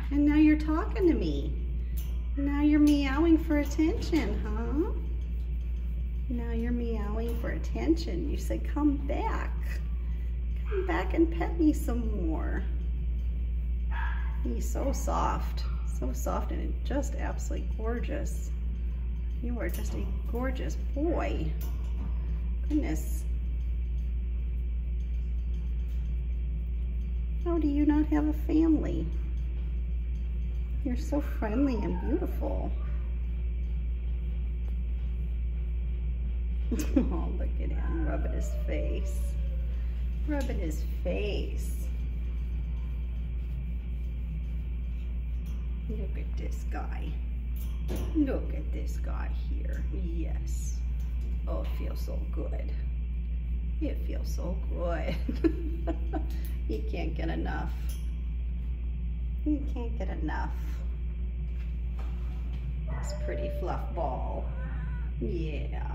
And now you're talking to me. Now you're meowing for attention, huh? Now you're meowing for attention. You said, come back. Come back and pet me some more. He's so soft and just absolutely gorgeous. You are just a gorgeous boy. Goodness. How do you not have a family? You're so friendly and beautiful. Oh, look at him rubbing his face. Rubbing his face. Look at this guy. Look at this guy here. Yes. Oh, it feels so good. It feels so good. He can't get enough. He can't get enough. This pretty fluff ball. Yeah.